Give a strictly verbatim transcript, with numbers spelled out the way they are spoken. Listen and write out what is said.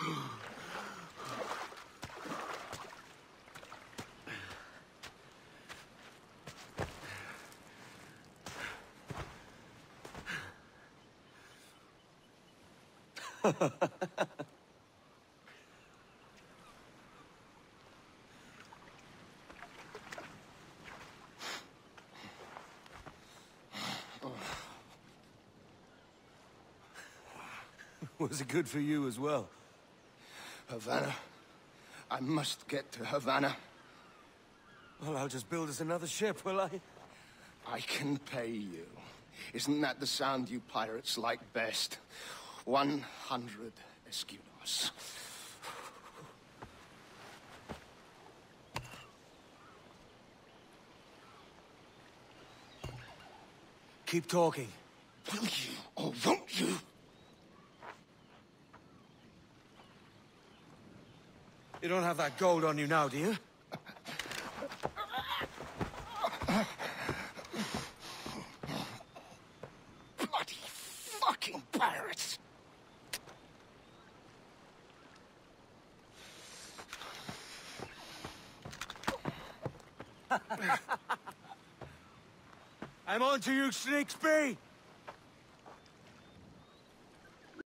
Was it good for you as well? Havana. I must get to Havana. Well, I'll just build us another ship, will I? I can pay you. Isn't that the sound you pirates like best? One hundred escudos. Keep talking. Will you, or won't you? You don't have that gold on you now, do you? Bloody fucking pirates! I'm on to you, Snakesby!